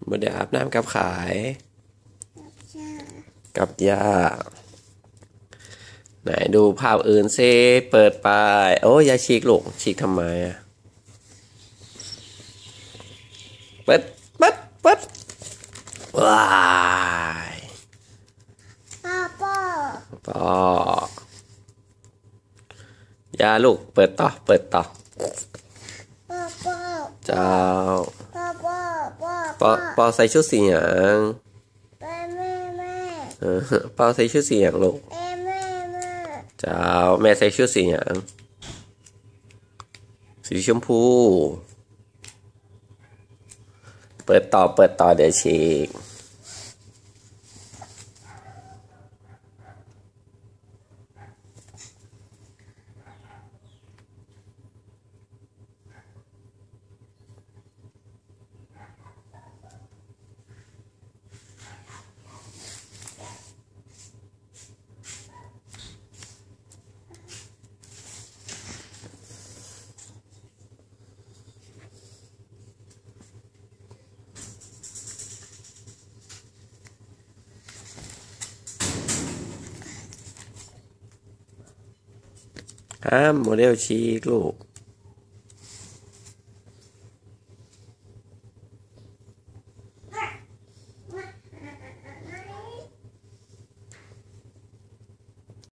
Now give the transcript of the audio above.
บ่ได้อาบน้ำกับขายกับยาไหนดูภาพอื่นซิเปิดไปโอ้ยอย่าฉีกลูกฉีกทำไมอ่ะเปิดว้ายปอยาลูกเปิดต่อเจ้าปอใส่ชุดสีหยางปอใส่ชุดสีหยางลูกเจ้าแม่ใส่ชุดสีหยางสีชมพูเปิดต่อเดี๋ยวฉีกโมเดลฉีกลูก